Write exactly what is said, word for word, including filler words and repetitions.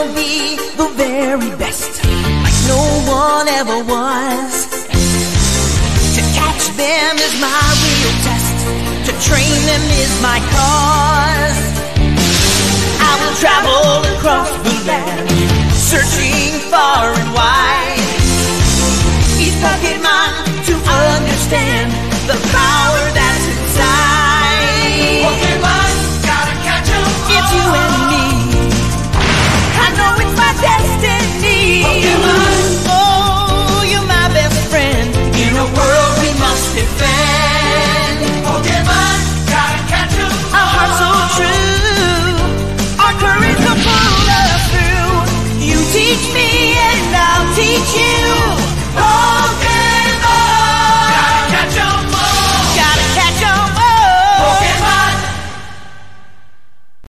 will be the very best, like no one ever was. To catch them is my real test, to train them is my cause. I will travel